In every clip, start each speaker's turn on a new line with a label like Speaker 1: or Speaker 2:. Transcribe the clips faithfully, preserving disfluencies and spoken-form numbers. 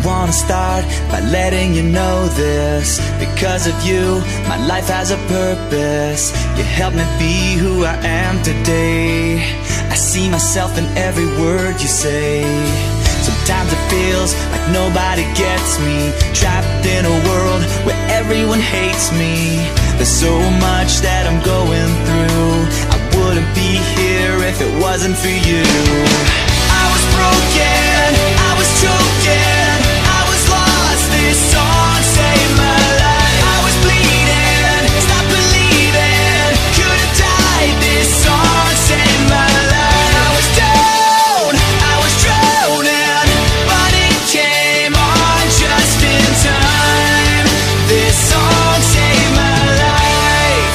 Speaker 1: wanna start by letting you know this. Because of you, my life has a purpose. You help me be who I am today. I see myself in every word you say. Sometimes it feels like nobody gets me, trapped in a world where everyone hates me. There's so much that I'm going through. I wouldn't be here if it wasn't for you. I was broken, I was choking, I was lost, this song saved my life. I was bleeding, stopped believing, could have died, this song saved my life. I was down, I was drowning, but it came on just in time. This song saved my life.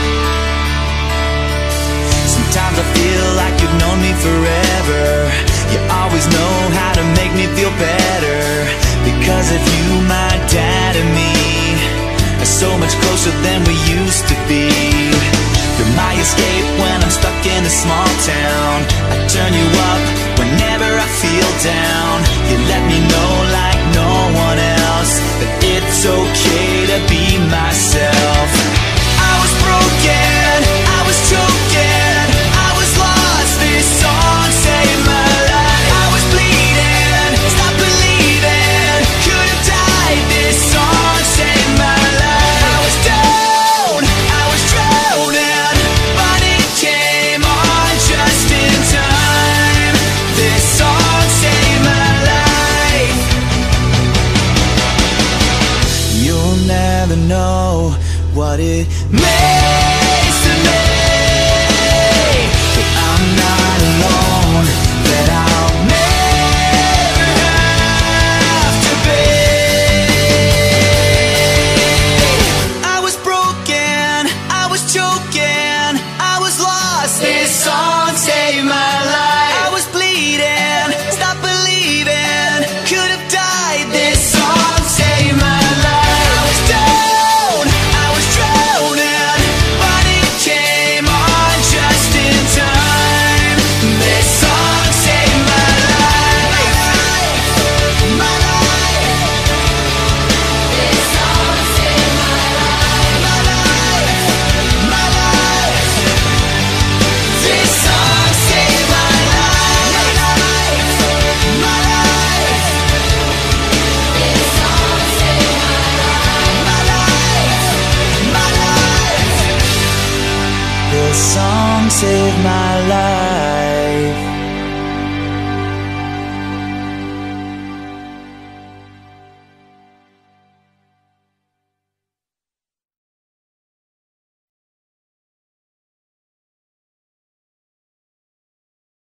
Speaker 1: Sometimes I feel like you've known me forever. You always know how to make me feel better. Because of you, my dad and me are so much closer than we used to be. You're my escape when I'm stuck in a small town. I turn you up whenever I feel down. You let me know like no one else that it's okay to be myself. I was broken, I was choking, I was lost, this song saved my life. I was bleeding, stopped believing, could have died, this song saved my life. I was down, I was drowning, but it came on just in time. This song saved my life. You'll never know what it means to me that I'm not alone, that I'll never have to be. I was broken, I was choking, I was lost, this song saved my life. I was bleeding, stopped believing, could have died, this song saved my life. I was down, I was drowning, but it came on just in time. This song saved my life. My life. This song saved my life. My life. My life. This song saved my life. My life. My life. This song saved my life. My life. My life. This song saved my life.